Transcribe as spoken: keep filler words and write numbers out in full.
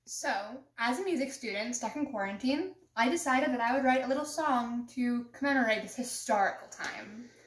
So, as a music student stuck in quarantine, I decided that I would write a little song to commemorate this historical time.